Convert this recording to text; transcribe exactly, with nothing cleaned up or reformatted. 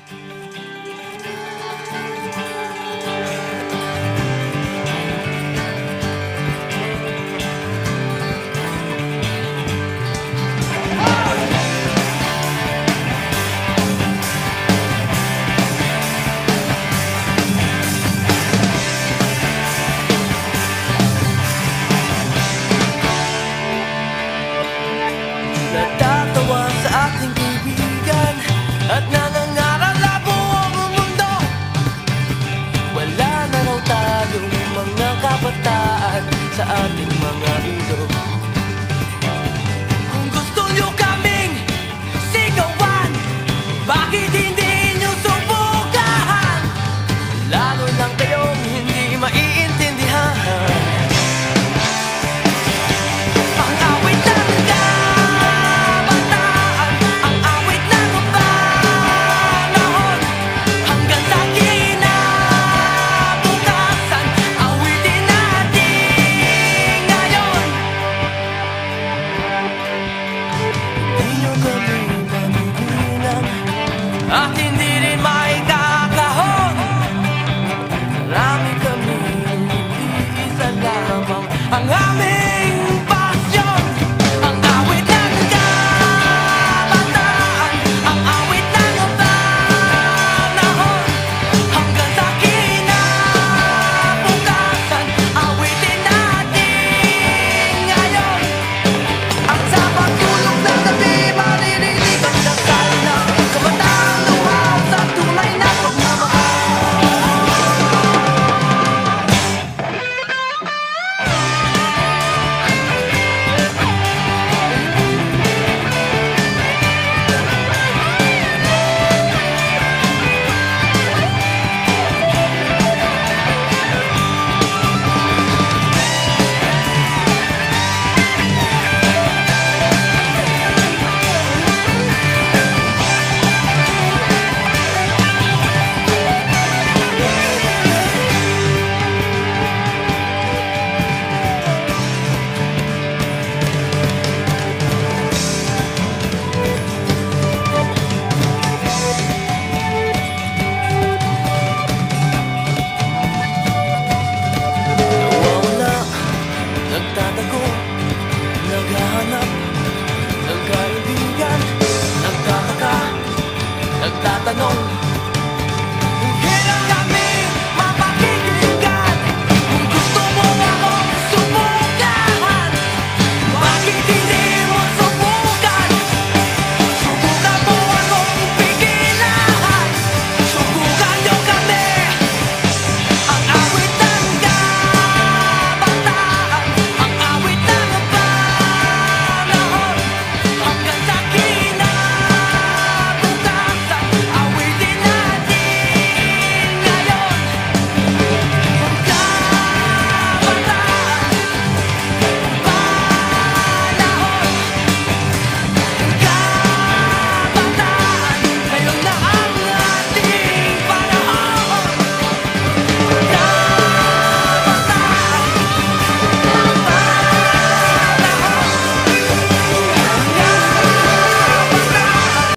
Natatawa sa ating kaibigan at nangangaralabo ang mundo. Wala na raw tayong mga kabataan sa ating mga ilog. Kung gusto nyo kaming sigawan, bakit hindi nyo subukan? Lalo lang kayong hindi maiintindihan. At hindi rin maikakahon. Marami kami, isa lamang ang aming pasyon. Ang awit ng kabataan, ang awit ng panahon. Hanggang sa kinabukasan, awitin natin ngayon. Ang sa pagtulog ng gabi, maririnig ang dasal ng kabataan. Naghahanap ng kaibigan, nagtataka, nagtatanong.